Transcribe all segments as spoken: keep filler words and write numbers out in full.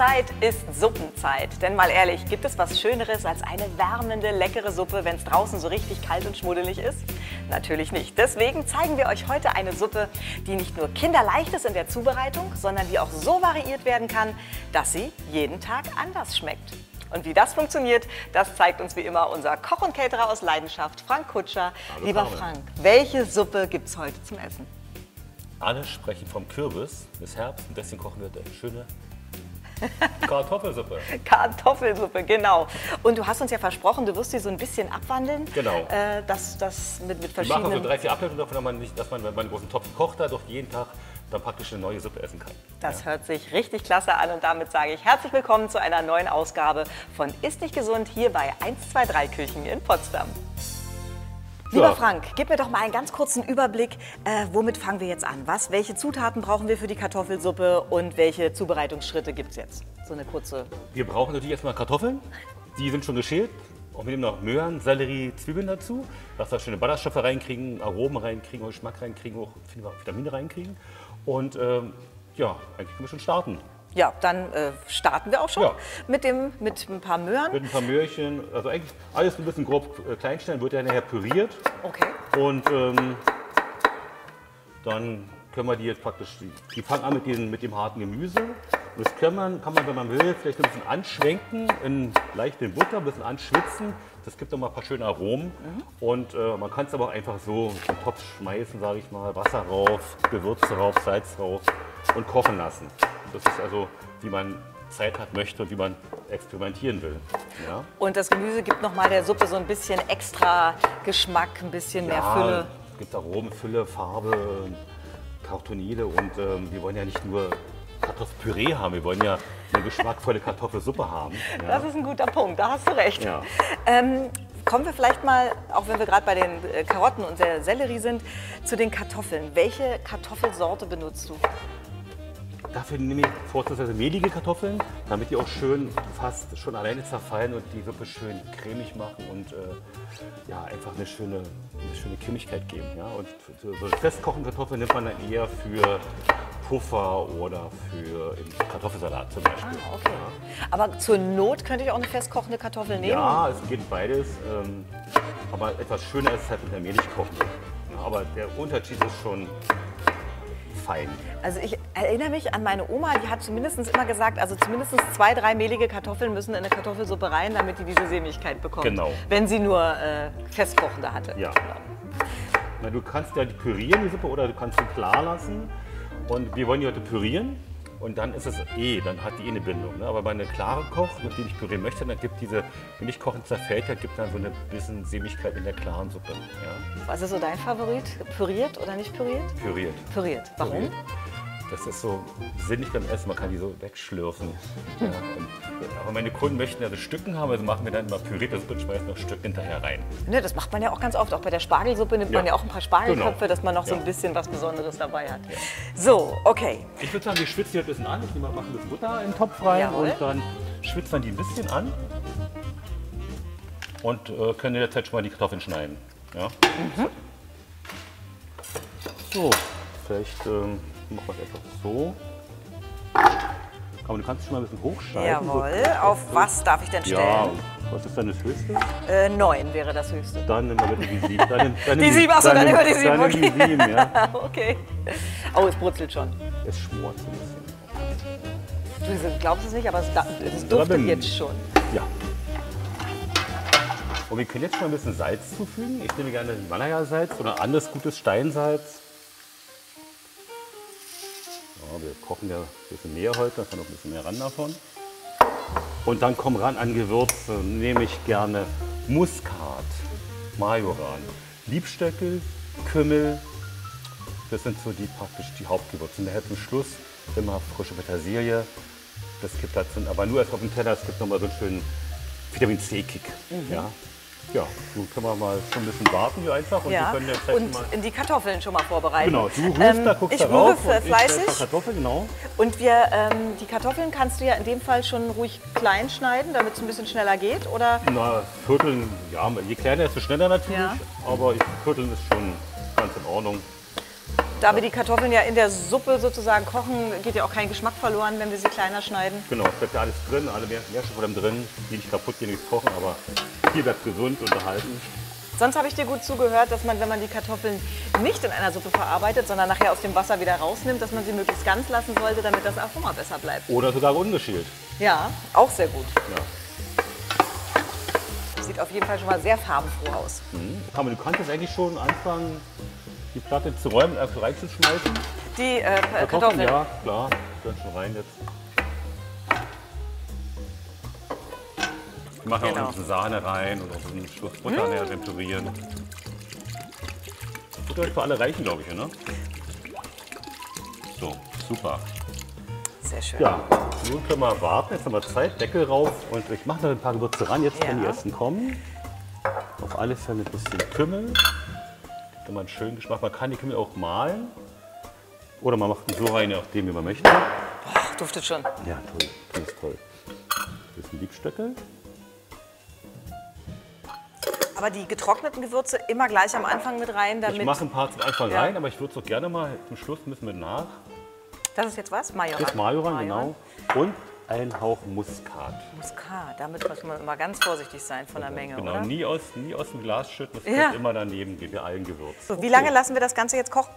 Zeit ist Suppenzeit. Denn mal ehrlich, gibt es was Schöneres als eine wärmende, leckere Suppe, wenn es draußen so richtig kalt und schmuddelig ist? Natürlich nicht. Deswegen zeigen wir euch heute eine Suppe, die nicht nur kinderleicht ist in der Zubereitung, sondern die auch so variiert werden kann, dass sie jeden Tag anders schmeckt. Und wie das funktioniert, das zeigt uns wie immer unser Koch und Caterer aus Leidenschaft, Frank Kutscher. Hallo, Lieber Carmen. Frank, welche Suppe gibt es heute zum Essen? Alle sprechen vom Kürbis des Herbst und deswegen kochen wir eine schöne Kartoffelsuppe. Kartoffelsuppe, genau. Und du hast uns ja versprochen, du wirst sie so ein bisschen abwandeln. Genau. Äh, das, das mit, mit Wir verschiedenen... machen so drei, vier Ableitungen davon, dass man, nicht, dass man, wenn man einen großen Topf kocht, da doch jeden Tag dann praktisch eine neue Suppe essen kann. Das Ja. hört sich richtig klasse an und damit sage ich herzlich willkommen zu einer neuen Ausgabe von Ist nicht gesund hier bei eins zwei drei Küchen in Potsdam. Lieber Ja. Frank, gib mir doch mal einen ganz kurzen Überblick. Äh, womit fangen wir jetzt an? Was, welche Zutaten brauchen wir für die Kartoffelsuppe und welche Zubereitungsschritte gibt es jetzt? So eine kurze... Wir brauchen natürlich erstmal Kartoffeln. Die sind schon geschält. Und wir nehmen noch Möhren, Sellerie, Zwiebeln dazu, dass wir schöne Ballaststoffe reinkriegen, Aromen reinkriegen, auch Geschmack reinkriegen, auch Vitamine reinkriegen. Und ähm, ja, eigentlich können wir schon starten. Ja, dann äh, starten wir auch schon Ja. mit, dem, mit ein paar Möhren. Mit ein paar Möhrchen, also eigentlich alles ein bisschen grob äh, kleinstellen, wird ja nachher püriert. Okay. Und ähm, dann können wir die jetzt praktisch, die, die fangen an mit, diesen, mit dem harten Gemüse. Und das kann man, kann man, wenn man will, vielleicht ein bisschen anschwenken, in leicht in Butter, ein bisschen anschwitzen. Das gibt dann mal ein paar schöne Aromen. Mhm. Und äh, man kann es aber auch einfach so in den Topf schmeißen, sage ich mal, Wasser rauf, Gewürze rauf, Salz rauf und kochen lassen. Das ist also, wie man Zeit hat, möchte und wie man experimentieren will. Ja? Und das Gemüse gibt nochmal der Suppe so ein bisschen extra Geschmack, ein bisschen mehr Ja, Fülle. es gibt Aromen, Fülle, Farbe, Kartonide und ähm, wir wollen ja nicht nur Kartoffelpüree haben, wir wollen ja eine geschmackvolle Kartoffelsuppe haben. Ja. Das ist ein guter Punkt, da hast du recht. Ja. Ähm, kommen wir vielleicht mal, auch wenn wir gerade bei den äh, Karotten und der Sellerie sind, zu den Kartoffeln. Welche Kartoffelsorte benutzt du? Dafür nehme ich vorzugsweise mehlige Kartoffeln, damit die auch schön fast schon alleine zerfallen und die Suppe schön cremig machen und äh, ja, einfach eine schöne, eine schöne Cremigkeit geben. Ja? Und so so festkochende Kartoffeln nimmt man dann eher für Puffer oder für im Kartoffelsalat zum Beispiel. Ah, okay. Aber zur Not könnte ich auch eine festkochende Kartoffel nehmen? Ja, es geht beides, ähm, aber etwas schöner ist es halt mit der Milch kochen. Ja, aber der Unterschied ist schon fein. Also ich erinnere mich an meine Oma, die hat zumindest immer gesagt, also zumindest zwei, drei mehlige Kartoffeln müssen in eine Kartoffelsuppe rein, damit die diese Sämigkeit bekommt. Genau. Wenn sie nur äh, festkochende hatte. Ja. Na, du kannst ja die pürieren, die Suppe, oder du kannst sie klar lassen. Und wir wollen die heute pürieren. Und dann ist es eh, dann hat die eh eine Bindung. Ne? Aber bei einer klaren Koch, mit dem ich pürieren möchte, dann gibt diese, wenn ich kochen zerfällt, dann gibt dann so eine bisschen Sämigkeit in der klaren Suppe. Ja? Was ist so dein Favorit? Püriert oder nicht püriert? Püriert. Püriert. Warum? Püriert. Das ist so sinnig beim Essen, man kann die so wegschlürfen. Ja, und, aber meine Kunden möchten ja das Stücken haben, also machen wir dann immer pürierte Suppe und schmeißen noch Stück hinterher rein. Ne, das macht man ja auch ganz oft. Auch bei der Spargelsuppe nimmt man Ja. ja auch ein paar Spargelköpfe, Genau. dass man noch so ein Ja. bisschen was Besonderes dabei hat. So, okay. Ich würde sagen, wir schwitzen die ein bisschen an. Ich nehme mal ein bisschen Butter in den Topf rein. Jawohl. Und dann schwitzen wir die ein bisschen an und äh, können in der Zeit schon mal die Kartoffeln schneiden. Ja? Mhm. So, vielleicht ähm, machen wir es einfach so. Aber du kannst es schon mal ein bisschen hochschneiden. Jawohl. Auf was darf ich denn Ja, stellen? was ist dann das Höchste? Äh, neun wäre das höchste. Dann nehmen wir bitte die sieben. Dann nimm, dann nimm Die sieben, achso, dann nehmen wir die sieben, Dann nimm die okay. sieben, ja. Okay. Oh, es brutzelt schon. Es schmort so ein bisschen. Du glaubst es nicht, aber es, da- es duftet Rabim. jetzt schon. Ja. Und wir können jetzt schon mal ein bisschen Salz zufügen. Ich nehme gerne Himalaya-Salz oder anderes gutes Steinsalz. Ja, wir kochen ja ein bisschen mehr heute, dann kann noch ein bisschen mehr ran davon. Und dann kommen ran an Gewürze, nehme ich gerne Muskat, Majoran, Liebstöckel, Kümmel. Das sind so die praktisch die Hauptgewürze. Und daher zum Schluss immer frische Petersilie. Das gibt dazu, aber nur erst auf dem Teller. Es gibt nochmal so einen schönen Vitamin C-Kick. Ja. Ja, nun können wir mal schon ein bisschen warten hier einfach. Und Ja. wir können jetzt gleich Und mal. die Kartoffeln schon mal vorbereiten. Genau, du rührst Ähm, da, guckst ich da rühre rauf. für und ich stell fleißig. ein paar Kartoffeln, genau. Und wir, ähm, die Kartoffeln kannst du ja in dem Fall schon ruhig klein schneiden, damit es ein bisschen schneller geht, oder? Na, Vierteln, ja, je kleiner, desto schneller natürlich. Ja. Aber Vierteln ist schon ganz in Ordnung. Da wir die Kartoffeln ja in der Suppe sozusagen kochen, geht ja auch kein Geschmack verloren, wenn wir sie kleiner schneiden. Genau, es bleibt ja alles drin, alle Mehr- Nährstoffe drin, die nicht kaputt gehen durchs Kochen, aber hier bleibt gesund und erhalten. Sonst habe ich dir gut zugehört, dass man, wenn man die Kartoffeln nicht in einer Suppe verarbeitet, sondern nachher aus dem Wasser wieder rausnimmt, dass man sie möglichst ganz lassen sollte, damit das Aroma besser bleibt. Oder sogar ungeschält. Ja, auch sehr gut. Ja. Sieht auf jeden Fall schon mal sehr farbenfroh aus. Mhm. Aber du kannst jetzt eigentlich schon anfangen, die Platte zu räumen, einfach reinzuschmeißen. Die äh, Kartoffeln. Ja, klar, können schon rein jetzt. Wir machen Genau. auch ein bisschen Sahne rein und auch ein bisschen Schuss Butter näher temperieren. Das wird für alle reichen, glaube ich, ne? So, super. Sehr schön. Ja, nun können wir warten. Jetzt haben wir Zeit, Deckel rauf und ich mache noch ein paar Gewürze ran, jetzt wenn Ja. die ersten kommen. Auf alle Fälle ein bisschen Kümmel. Gibt immer einen schönen Geschmack. Man kann die Kümmel auch mahlen. Oder man macht die so rein, je nachdem, wie man möchte. Boah, duftet schon. Ja, toll. Das ist toll. Ein bisschen Liebstöckel. Aber die getrockneten Gewürze immer gleich am Anfang mit rein, damit... Ich mache ein paar zum Anfang Ja. rein, aber ich würde es auch gerne mal zum Schluss müssen wir nach. Das ist jetzt was? Majoran. Das Majoran, genau. Und ein Hauch Muskat. Muskat. Damit muss man immer ganz vorsichtig sein von der Menge, Genau, oder? nie aus, nie aus dem Glas schütten, das Ja. kommt immer daneben, wie bei allen Gewürzen. So, wie lange lassen wir das Ganze jetzt kochen?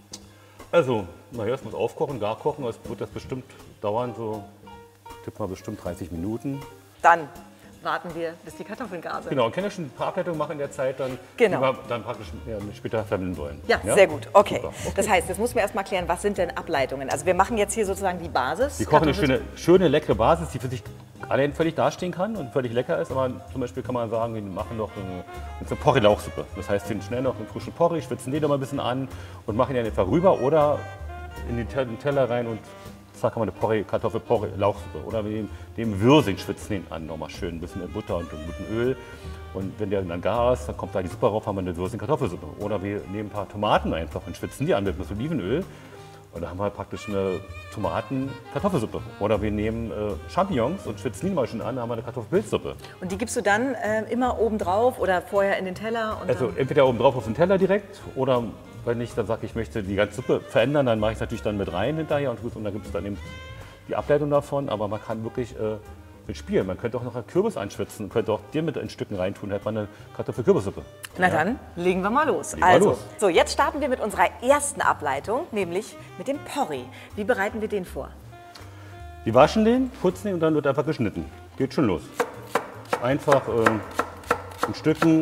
Also, naja, es muss aufkochen, gar kochen, es wird das bestimmt dauern, so, tipp mal bestimmt dreißig Minuten. Dann warten wir, bis die Kartoffeln gar sind. Genau, und kann ja schon ein paar Ableitungen machen in der Zeit, dann, Genau. die wir dann praktisch ja, später verwenden wollen. Ja, sehr gut. Okay. Super. Okay. Das heißt, jetzt muss mir erst mal klären, was sind denn Ableitungen? Also wir machen jetzt hier sozusagen die Basis. Die kochen eine Kartoffeln- schöne, schöne, leckere Basis, die für sich allein völlig dastehen kann und völlig lecker ist. Aber zum Beispiel kann man sagen, wir machen noch eine, eine Porree-Lauchsuppe. Das heißt, wir nehmen schnell noch einen frischen Porree, schwitzen den noch mal ein bisschen an und machen den etwa rüber oder in den Te- den Teller rein und zack, haben wir eine Porree, Kartoffel-Porree-Lauchsuppe. Oder wir nehmen den Würsing, schwitzen den an, nochmal schön, ein bisschen in Butter und ein bisschen Öl. Und wenn der dann gar ist, dann kommt da die Suppe rauf, haben wir eine Würsing-Kartoffelsuppe. Oder wir nehmen ein paar Tomaten einfach und schwitzen die an mit ein bisschen Olivenöl. Und da haben wir praktisch eine Tomaten-Kartoffelsuppe. Oder wir nehmen äh, Champignons und schwitzen die mal schön an, dann haben wir eine Kartoffelpilzsuppe. Und die gibst du dann äh, immer oben drauf oder vorher in den Teller? Und Also dann entweder oben drauf auf den Teller direkt oder wenn ich dann sage, ich möchte die ganze Suppe verändern, dann mache ich es natürlich dann mit rein hinterher und, gut, und dann gibt es dann eben die Ableitung davon. Aber man kann wirklich äh, mit spielen. Man könnte auch noch einen Kürbis anschwitzen und könnte auch den mit in Stücken reintun, hätte man eine Kartoffelkürbissuppe. Na dann, legen wir mal los. wir Also, los. so jetzt starten wir mit unserer ersten Ableitung, nämlich mit dem Porree. Wie bereiten wir den vor? Die waschen den, putzen den und dann wird einfach geschnitten. Geht schon los. Einfach äh, in Stücken.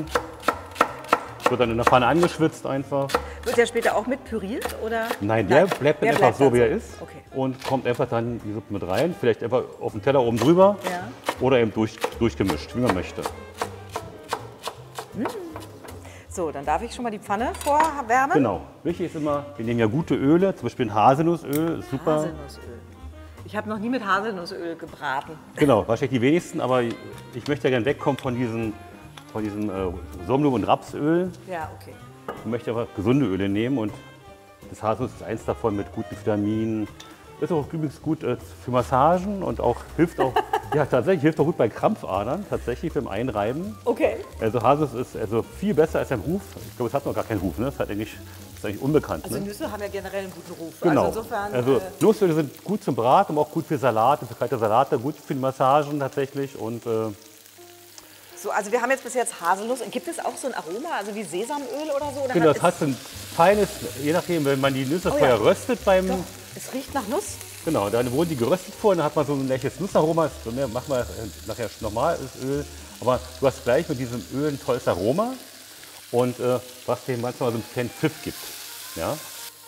Wird dann in der Pfanne angeschwitzt einfach. Wird der später auch mit püriert? Oder? Nein, der bleibt dann der einfach so, dann wie er ist. Okay. Und kommt einfach dann die Suppe mit rein. Vielleicht einfach auf den Teller oben drüber. Ja. Oder eben durch, durchgemischt, wie man möchte. So, dann darf ich schon mal die Pfanne vorwärmen. Genau. Wichtig ist immer, wir nehmen ja gute Öle, zum Beispiel ein Haselnussöl, ist super. Haselnussöl. Ich habe noch nie mit Haselnussöl gebraten. Genau, wahrscheinlich die wenigsten, aber ich möchte ja gerne wegkommen von diesem, von diesem äh, Sonnenblumen- und Rapsöl. Ja, okay. Ich möchte aber gesunde Öle nehmen und das Haselnuss ist eins davon mit guten Vitaminen. Ist auch übrigens gut äh, für Massagen und auch hilft auch, ja tatsächlich hilft auch gut bei Krampfadern, tatsächlich beim Einreiben. Okay. Also Haselnuss ist also viel besser als ein Ruf. Ich glaube, es hat noch gar keinen Ruf, ne? Das hat eigentlich, ist eigentlich unbekannt. Also Ne? Nüsse haben ja generell einen guten Ruf. Genau. Also insofern. Also äh, Nussöle sind gut zum Braten, aber auch gut für Salate, für kalte Salate, gut für die Massagen tatsächlich. Und äh, so, also wir haben jetzt bis jetzt Haselnuss. Und gibt es auch so ein Aroma, also wie Sesamöl oder so? Oder genau, hat das hat so ein feines, je nachdem, wenn man die Nüsse Oh vorher ja. röstet beim, Doch, es riecht nach Nuss. genau, dann wurden die geröstet vorher, dann hat man so ein leichtes Nussaroma. Das machen wir nachher nochmal das Öl. Aber du hast gleich mit diesem Öl ein tolles Aroma und äh, was dem manchmal so einen kleinen Pfiff gibt. Ja?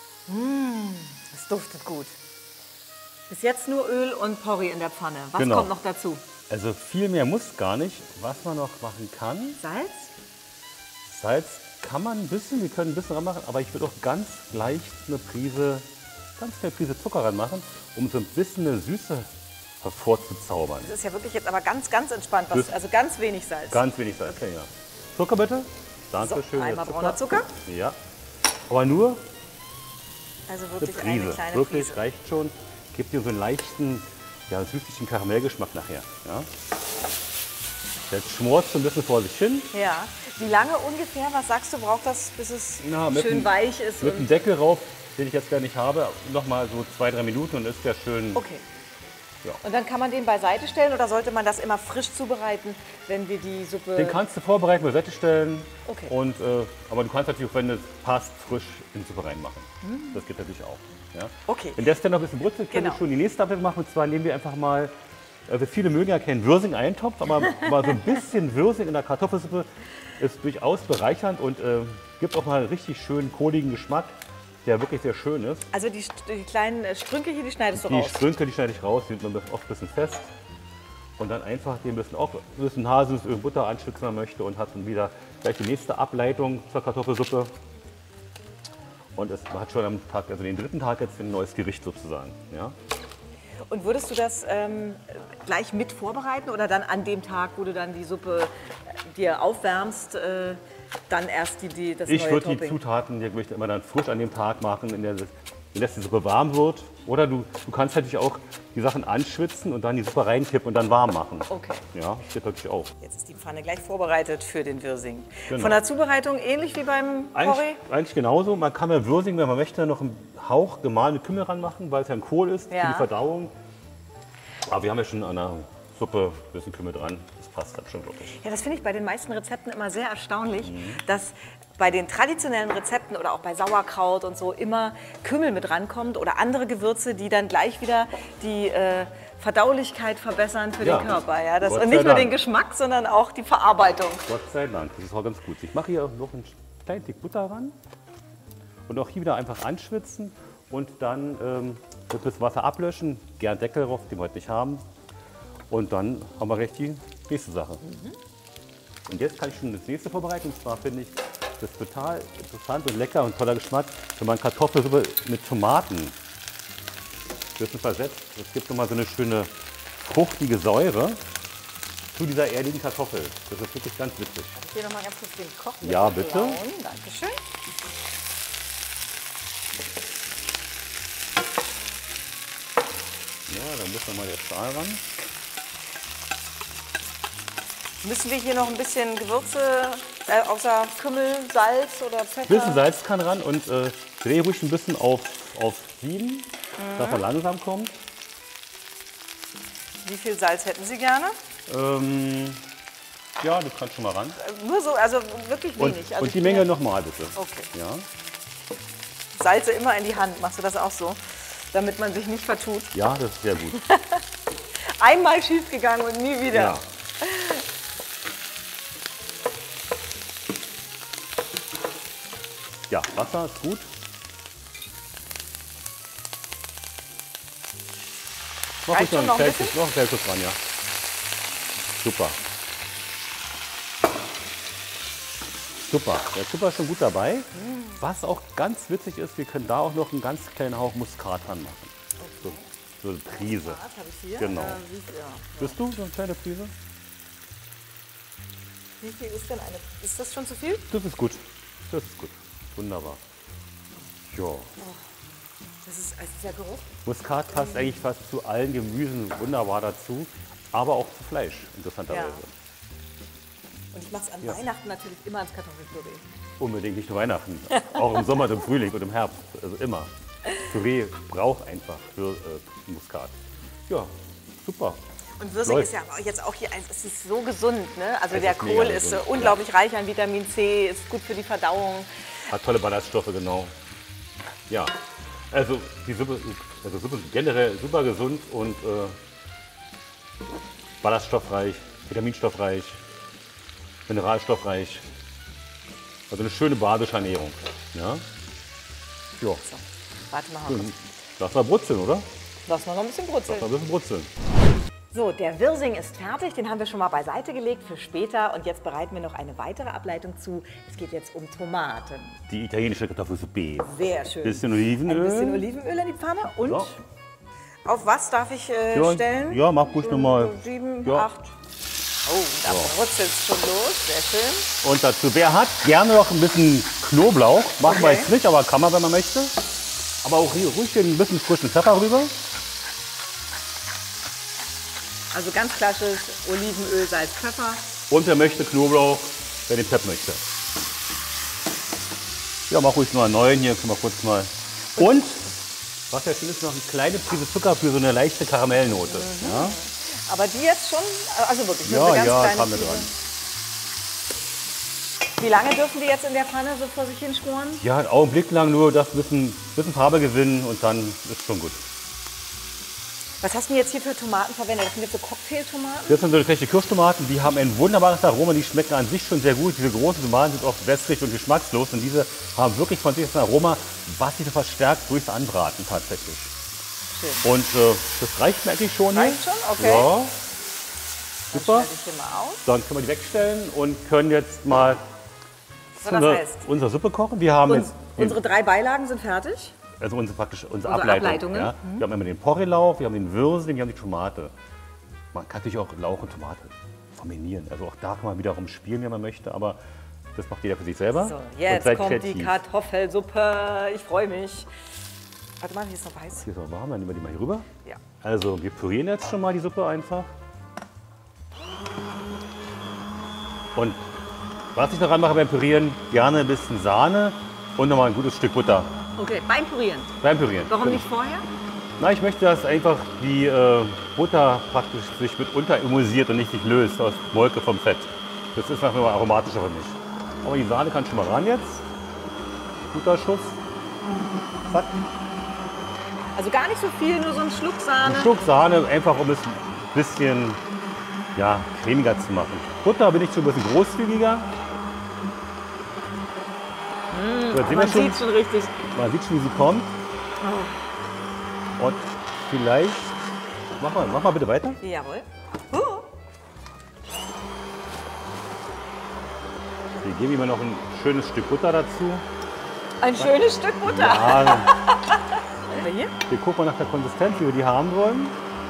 Es duftet gut. Bis jetzt nur Öl und Porree in der Pfanne. Was Genau. kommt noch dazu? Also viel mehr muss gar nicht. Was man noch machen kann, Salz? Salz kann man ein bisschen, wir können ein bisschen ranmachen, aber ich würde auch ganz leicht eine Prise, ganz eine Prise Zucker ranmachen, um so ein bisschen eine Süße hervorzuzaubern. Das ist ja wirklich jetzt aber ganz, ganz entspannt. Was, Das- also ganz wenig Salz. Ganz wenig Salz, okay, ja. Zucker bitte. Danke So, schön. einmal der brauner Zucker. Ja. Aber nur Also eine wirklich eine Prise. kleine Wirklich, Prise. reicht schon. Gibt dir so einen leichten, ja, süßlichen Karamellgeschmack nachher. Ja. Jetzt schmort so ein bisschen vor sich hin. Ja. Wie lange ungefähr, was sagst du, braucht das, bis es Na, mit schön dem- weich ist? Mit Und dem Deckel rauf den ich jetzt gar nicht habe, noch mal so zwei, drei Minuten und ist der schön. Okay. Ja. Und dann kann man den beiseite stellen oder sollte man das immer frisch zubereiten, wenn wir die Suppe... Den kannst du vorbereiten, beiseite stellen. Okay. Und, äh, aber du kannst natürlich, wenn es passt, frisch in die Suppe reinmachen. Mm. Das geht natürlich auch. Ja? Okay. Wenn das dann noch ein bisschen brutzelt, können Genau. wir schon die nächste Abwicklung machen. Und zwar nehmen wir einfach mal, also viele mögen ja keinen Würsing-Eintopf, aber mal so ein bisschen Würsing in der Kartoffelsuppe ist durchaus bereichernd und äh, gibt auch mal einen richtig schönen, kohligen Geschmack, der wirklich sehr schön ist. Also die, die kleinen Strünke hier, die schneidest du Die raus? Strünke, die schneide ich raus, die sind oft ein bisschen fest. Und dann einfach den bisschen, auch ein bisschen Haselnussöl und Butter anschwitzen, wenn man möchte. Und hat dann wieder gleich die nächste Ableitung zur Kartoffelsuppe. Und es hat schon am Tag, also den dritten Tag jetzt ein neues Gericht sozusagen. Ja? Und würdest du das ähm, gleich mit vorbereiten oder dann an dem Tag, wo du dann die Suppe dir aufwärmst, äh, dann erst die, die, das Ich neue würde die Topping? Zutaten, die möchte immer dann frisch an dem Tag machen, in der dass die Suppe warm wird. Oder du, du kannst natürlich auch die Sachen anschwitzen und dann die Suppe reinkippen und dann warm machen. Okay. Ja, das geht natürlich auch. Jetzt ist die Pfanne gleich vorbereitet für den Wirsing. Genau. Von der Zubereitung ähnlich wie beim Porree? Eigentlich, eigentlich genauso. Man kann bei Würsing, wenn man möchte, noch einen Hauch gemahlene Kümmel ranmachen, weil es ja ein Kohl ist Ja. für die Verdauung. Aber wir haben ja schon an der Suppe ein bisschen Kümmel dran. Das passt dann schon wirklich. Ja, das finde ich bei den meisten Rezepten immer sehr erstaunlich, Mhm. dass bei den traditionellen Rezepten oder auch bei Sauerkraut und so immer Kümmel mit rankommt oder andere Gewürze, die dann gleich wieder die äh, Verdaulichkeit verbessern für Ja. den Körper. Ja? Das, Gott und sei nicht nur Dank. den Geschmack, sondern auch die Verarbeitung. Gott sei Dank, das ist auch ganz gut. Ich mache hier noch einen kleinen Tick Butter ran und auch hier wieder einfach anschwitzen und dann ähm, wird das Wasser ablöschen, gern Deckel drauf, den wir heute nicht haben. Und dann haben wir gleich die nächste Sache. Mhm. Und jetzt kann ich schon das nächste vorbereiten. Und zwar finde ich das total interessant und lecker und toller Geschmack, wenn man Kartoffelsuppe mit Tomaten ein bisschen versetzt. Es gibt nochmal so eine schöne fruchtige Säure zu dieser erdigen Kartoffel. Das ist wirklich ganz witzig. Ich gehe noch mal ganz kurz den Koch mit Ja, bitte. blauen. Dankeschön. Ja, dann muss nochmal der Stahl ran. Müssen wir hier noch ein bisschen Gewürze, äh, außer Kümmel, Salz oder Pfeffer? Ein bisschen Salz kann ran und äh, dreh ruhig ein bisschen auf, auf sieben, mhm. dass er langsam kommt. Wie viel Salz hätten Sie gerne? Ähm, ja, das kann schon mal ran. Äh, Nur so, also wirklich Und, wenig. Also und die ich- Menge nochmal bitte. Okay. Ja, Salze immer in die Hand. Machst du das auch so? Damit man sich nicht vertut. ja, das ist sehr gut. Einmal schief gegangen und nie wieder. Ja. Ja, Wasser ist gut. Noch Reicht schon ein noch ein Feld- bisschen? noch ein Feldschuss dran, ja. Super. Super, der Zucker ist schon gut dabei. Was auch ganz witzig ist, wir können da auch noch einen ganz kleinen Hauch Muskat dran machen. So, so eine Prise. Was habe ich hier? Genau. Äh, wie, viel, ja. Bist du so eine kleine Prise? Wie viel ist denn eine? Ist das schon zu viel? Das ist gut. Das ist gut. Wunderbar. Ja. Das ist also dieser Geruch. Muskat passt eigentlich fast zu allen Gemüsen wunderbar dazu, aber auch zu Fleisch, interessanterweise. Und ich mache es an Ja. Weihnachten natürlich immer ins Kartoffelpüree. Unbedingt nicht nur Weihnachten, auch im Sommer, im Frühling und im Herbst, also immer. Püree braucht einfach für äh, Muskat. Ja, super. Und Würsing Läuft. ist ja aber jetzt auch hier, es ist so gesund, ne? Also Es der ist mega Kohl ist äh, gesund, unglaublich reich an Vitamin C, ist gut für die Verdauung. Hat tolle Ballaststoffe, genau. Ja, also die Suppe, also Suppe ist generell super gesund und äh, ballaststoffreich, vitaminstoffreich, mineralstoffreich. Also eine schöne badische Ernährung. Ja, ja. So, warte mal. Dann lass mal brutzeln, oder? Lass mal noch ein bisschen brutzeln. Lass mal ein bisschen brutzeln. So, der Wirsing ist fertig, den haben wir schon mal beiseite gelegt für später und jetzt bereiten wir noch eine weitere Ableitung zu. Es geht jetzt um Tomaten. Die italienische Kartoffelsuppe. Sehr schön. Bisschen Olivenöl. Ein bisschen Olivenöl in die Pfanne und So. auf was darf ich äh, Ja, stellen? ja, mach ruhig So noch mal. Sieben, Ja. acht. Oh, da brutzelt es schon los. Sehr schön. Und dazu, wer hat, gerne noch ein bisschen Knoblauch. Machen wir Okay. jetzt nicht, aber kann man, wenn man möchte. Aber auch hier ruhig ein bisschen frischen Pfeffer rüber. Also ganz klassisch Olivenöl, Salz, Pfeffer. Und wer möchte Knoblauch, wer den Pep möchte. Ja, mach ruhig nur einen neuen hier. Können wir kurz mal Und, was ja schön ist, noch eine kleine Prise Zucker für so eine leichte Karamellnote. Mhm. Ja? Aber die jetzt schon, also wirklich, nur Ja, eine ganz ja, kleine kam mit Prise. dran. Wie lange dürfen die jetzt in der Pfanne so vor sich hin schmoren? Ja, einen Augenblick lang nur das bisschen, bisschen Farbe gewinnen und dann ist schon gut. Was hast du denn jetzt hier für Tomaten verwendet? Das sind jetzt so Cocktailtomaten? Das sind so echte Kirschtomaten, die haben ein wunderbares Aroma, die schmecken an sich schon sehr gut. Diese großen Tomaten sind oft wässrig und geschmackslos und diese haben wirklich von sich ein Aroma, was sich so verstärkt durchs Anbraten tatsächlich. Schön. Und äh, das reicht mir eigentlich schon. Reicht schon? Okay. Ja. Das Super. schneide ich hier mal aus. Dann können wir die wegstellen und können jetzt mal So, das unsere, heißt, unsere Suppe kochen. Wir haben uns, jetzt unsere drei Beilagen sind fertig. also unsere, praktisch unsere, Unsere Ableitung. Ableitungen. Ja. Wir haben immer den Porree-Lauch, wir haben den Würsing, wir haben die Tomate. Man kann natürlich auch Lauch und Tomate kombinieren. Also auch da kann man wiederum spielen, wenn man möchte, aber das macht jeder für sich selber. So, Und jetzt seid kommt kreativ. die Kartoffelsuppe. Ich freue mich. Warte mal, hier ist noch heiß. Hier ist noch warm, dann nehmen wir die mal hier rüber. Ja. Also wir pürieren jetzt schon mal die Suppe einfach. Und was ich noch ranmache beim Pürieren, gerne ein bisschen Sahne und nochmal ein gutes Stück Butter. Okay, beim Pürieren. Beim Pürieren. Warum Genau. nicht vorher? Na, ich möchte, dass einfach die äh, Butter praktisch sich mit unteremulsiert und nicht sich löst aus Molke vom Fett. Das ist einfach nur aromatischer für mich. Aber die Sahne kann schon mal ran jetzt. Guter Schuss. Zack. Also gar nicht so viel, nur so ein Schluck Sahne. Ein Schluck Sahne, einfach um es ein bisschen ja, cremiger zu machen. Butter bin ich schon ein bisschen großzügiger. Mmh, so, jetzt sehen wir man schon, sieht schon richtig. man sieht schon, wie sie kommt. Und vielleicht, mach mal, mach mal bitte weiter. Jawohl. Uh. Wir geben immer noch ein schönes Stück Butter dazu. Ein schönes Stück Butter. Ja, Aber hier? wir gucken mal nach der Konsistenz, wie wir die haben wollen.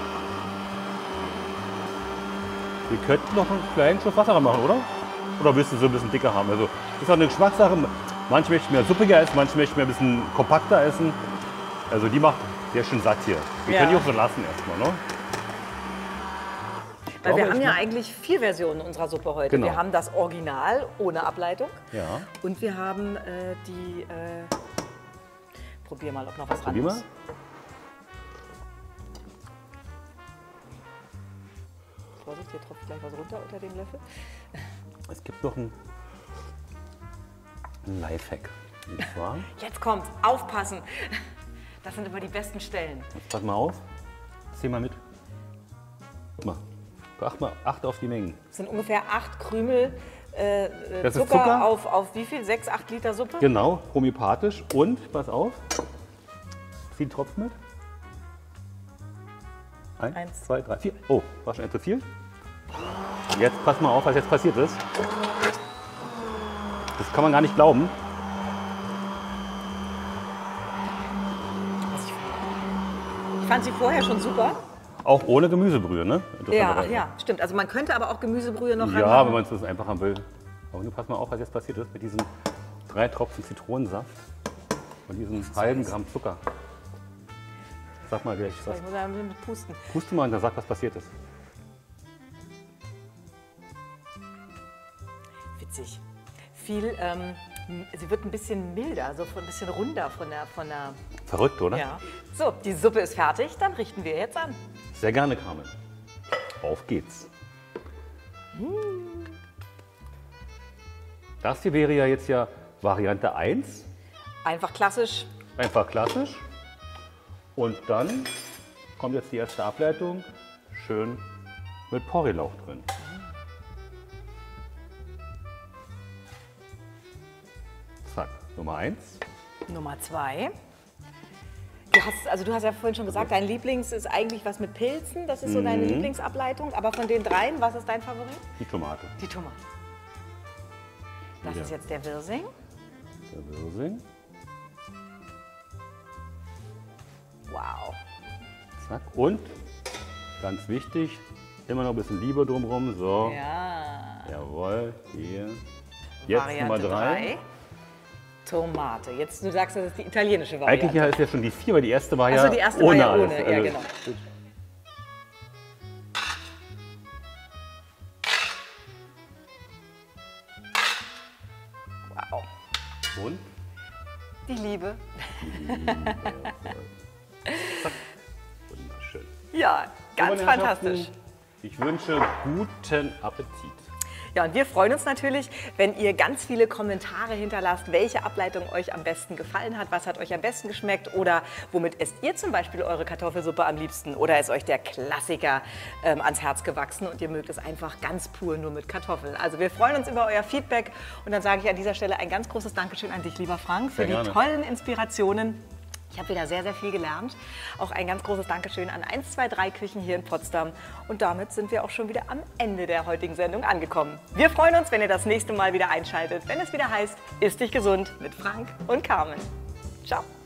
Wir könnten noch einen kleinen Schuss Wasser machen, oder? Oder willst du so ein bisschen dicker haben? Also, das ist auch eine Geschmackssache. Manche möchten mehr suppiger essen, manche möchten mehr ein bisschen kompakter essen. Also die macht sehr schön satt hier. Wir Ja. können die auch so lassen erstmal, ne? Ich Weil glaube, wir ich haben ja mach- eigentlich vier Versionen unserer Suppe heute. Genau. Wir haben das Original ohne Ableitung. Ja, Und wir haben äh, die. Äh, probier mal, ob noch was ran probier mal. ist. Vorsicht, hier tropft gleich was runter unter dem Löffel. Es gibt noch einen einen Lifehack. Und zwar, Jetzt kommt, aufpassen. Das sind immer die besten Stellen. jetzt pass mal auf. Zieh mal mit. Guck mal. Acht, mal. Acht auf die Mengen. Das sind ungefähr acht Krümel äh, äh, Das ist Zucker, Zucker. Auf, auf wie viel? Sechs, acht Liter Suppe? Genau, homöopathisch. Und, pass auf, zieh einen Tropfen mit. Eins, Eins. zwei, drei, vier. Oh, war schon etwas zu viel. Jetzt pass mal auf, was jetzt passiert ist. Das kann man gar nicht glauben. Ich fand sie vorher schon super. Auch ohne Gemüsebrühe, ne? Ja, ach Interessanterweise. ja, stimmt. Also man könnte aber auch Gemüsebrühe noch Ja, ranmachen. wenn man es das einfach haben will. Aber nur pass mal auf, was jetzt passiert ist mit diesen drei Tropfen Zitronensaft und diesem halben Gramm Zucker. Sag mal gleich was. Ich muss ein bisschen pusten. Puste mal und dann sag, was passiert ist. Witzig. Viel, ähm, sie wird ein bisschen milder, so ein bisschen runder von der, von der. Verrückt, oder? Ja. So, die Suppe ist fertig, dann richten wir jetzt an. Sehr gerne, Carmen. Auf geht's. Das hier wäre ja jetzt ja Variante eins. Einfach klassisch. Einfach klassisch. Und dann kommt jetzt die erste Ableitung. Schön mit Porree-Lauch drin. Zack, Nummer eins. Nummer zwei. Du hast, also du hast ja vorhin schon gesagt, dein Lieblings ist eigentlich was mit Pilzen. Das ist so deine Mhm. Lieblingsableitung. Aber von den dreien, was ist dein Favorit? Die Tomate. Die Tomate. Das Ja. ist jetzt der Wirsing. Der Wirsing. Wow. Zack. Und, ganz wichtig, immer noch ein bisschen Liebe drumherum. So, Ja. jawohl, hier. Jetzt Variante Nummer drei. drei. Tomate. Jetzt, du sagst, das ist die italienische Variante. Eigentlich ja ist ja schon die vier, weil die erste war Ach ja so, die erste ohne war ja alles. ohne, ja, Also, genau. Wow. Und Die Liebe. Zack. Wunderschön. Ja, ganz Meine Herrschaften, fantastisch. Ich wünsche guten Appetit. Ja, und wir freuen uns natürlich, wenn ihr ganz viele Kommentare hinterlasst, welche Ableitung euch am besten gefallen hat, was hat euch am besten geschmeckt oder womit esst ihr zum Beispiel eure Kartoffelsuppe am liebsten oder ist euch der Klassiker ähm, ans Herz gewachsen und ihr mögt es einfach ganz pur nur mit Kartoffeln. Also wir freuen uns über euer Feedback und dann sage ich an dieser Stelle ein ganz großes Dankeschön an dich, lieber Frank, für Sehr die gerne. tollen Inspirationen. Ich habe wieder sehr, sehr viel gelernt. Auch ein ganz großes Dankeschön an eins zwei drei Küchen hier in Potsdam. Und damit sind wir auch schon wieder am Ende der heutigen Sendung angekommen. Wir freuen uns, wenn ihr das nächste Mal wieder einschaltet, wenn es wieder heißt, Iss dich gesund mit Frank und Carmen. Ciao.